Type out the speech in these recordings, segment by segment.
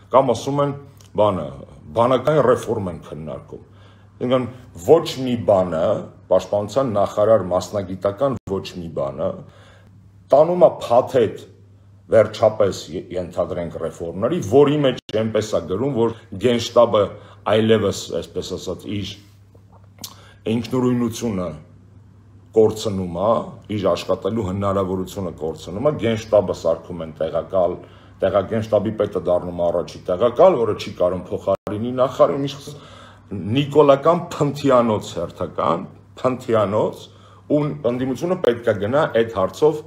կամ ասում են բանական ռեֆորմ են քննարկում։ Ինքն ոչ մի բանը, պաշտպանության նախարար մասնագիտական ոչ մի բանը, տանում է փաթեթ վերջապես ենթադրենք ռեֆորմների, որի մեջ այնպես է գրում, որ գենշտաբը այլևս, այսպես ասած, իր ինքնուրույնությունը կորցնում է, իր աշխատելու հնարավորությունը կորցնում է, գենշտաբը սարքում են գենշտաբի պետը դառնում առաջի տեղակալ, որը չի կարող փոխարինի նախարարին, նիկոլական փնթյանոց հերթական, փնթյանոց, ու ընդդիմությունը պետք է գնա այդ հարցով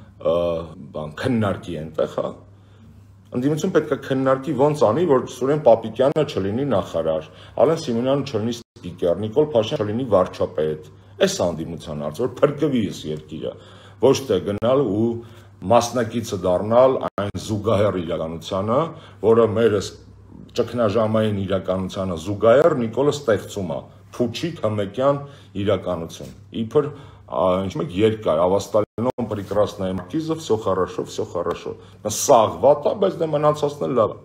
քննարկի այնտեղ, հա։ Ընդդիմություն պետք է քննարկի ոնց անի, որ Սուրեն Պապիկյանը չլինի նախարար, Ալեն Սիմոնյանը չլինի սպիկեր, Նիկոլ Փաշինյանը չլինի վարչապետ։ Այս անդիմության հարց, որ փրկվի այս երկիրը, ոչ թե գնալ ու մասնակիցը դառնալ այն զուգահեռ իրականությանը, որը մեր ճգնաժամային իրականությանը զուգահեռ Նիկոլը ստեղծում է փուչիկ հմեկյան իրականություն։ Իբր երկար, ավաստալինում прекрасная маркиза, все хорошо, все хорошо։ Սաղ վատ է, բայց դե մնացածն էլ լավ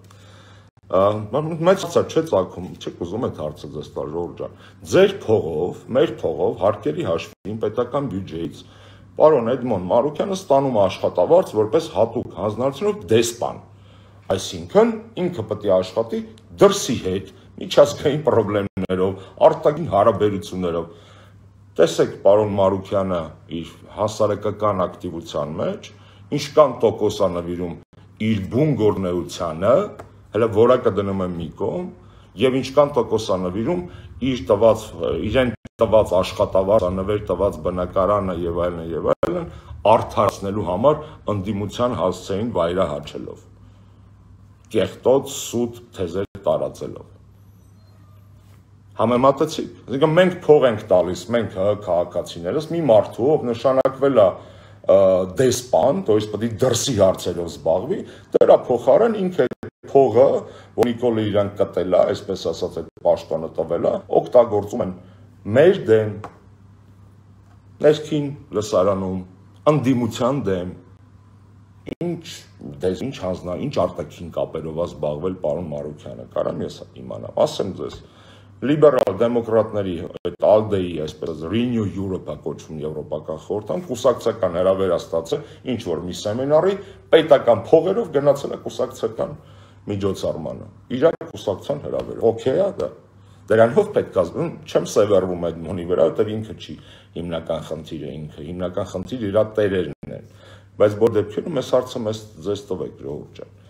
է։ Մեծ հարց չէ ծագում, չեք ուզում այդ հարցը ձեզ տալ, Ժողովուրդ ջան։ Ձեր փողով, մեր փողով, հարկերի հաշվին պետական բյուջեից պարոն Էդմոն Մարուկյանը ստանում է աշխատավարձ որպես հատուկ հանձնարարություն դեսպան։ Այսինքն ինքը պետք է աշխատի դրսի հետ, միջազգային խնդիրներով, արտաքին հարաբերություններով։ Տեսեք, պարոն Մարուկյանը իր հասարակական ակտիվության մեջ ինչքան տոկոս է նվիրում իր բուն գործունեությանը, հələ որակը դնում եմ մի կողմ, եւ ինչքան տոկոս է նվիրում իրեն տված աշխատավարձը, նվեր տված բնակարանը եւ այլն, արդարացնելու համար ընդդիմության հասցեին վայրահաչելով, կեղտոտ սուտ թեզեր տարածելով։ Համեմատեցիք, այսինքն մենք փող ենք տալիս, մենք քաղաքացիներս մի մարդու, ով նշանակվել է դեսպան, то есть պետք է դրսի հարցերով զբաղվի, դրա փոխարեն ինքը փողը, որ Նիկոլը իրան կտել է, այսպես ասած այդ պաշտոնը տվել է, օգտագործում են մեր դեմ, ներքին լսարանում, ընդդիմության դեմ, ինչ արտաքին կապերով է զբաղվել պարոն Մարուկյանը, կարամ ես իմանամ, ասեմ ձեզ, լիբերալ դեմոկրատների ԱԼԴԵ-ի, այսպես Renew Europe-ը կոչվում եվրոպական խորհրդան, կուսակցական հրավեր ստացել ինչ որ մի սեմինարի, պետական փողերով գնացել է կուսակցական միջոցառմանը, իրար կուսակցության հրավեր, օքեյ է դա, դրանով պետք է, չեմ սևեռվում այդ մոնի վրա, որտեղ ինքը չի հիմնական խնդիրը, հիմնական խնդիրը իր տերերն են, բայց բոլոր դեպքերում այս հարցը մեզ ձեզ տվեք, Ժողովուրդ ջան։